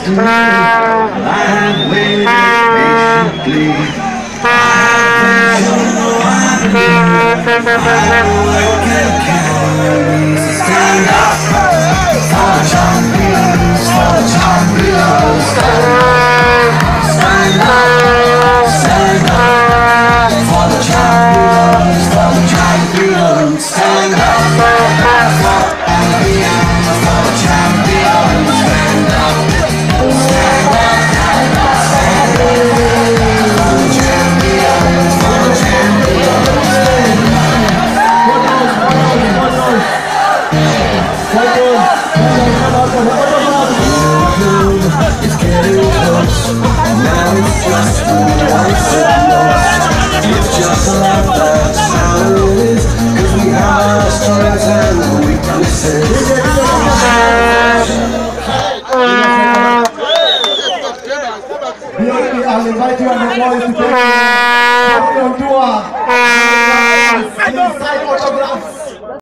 history. I have waited patiently. I don't know how to do it. I work and carry. So stand up for the champions, for the champions. Stand up, stand up for the champions, for the champions. Stand up for the champions, for the champions. Stand up, stand up, stand up, stand up for the champions, for the champions. It's getting close, now it's just one step lost. It's just like that's how it is, 'cause we have our strengths and weaknesses. I'll invite you and the boys to take you on tour.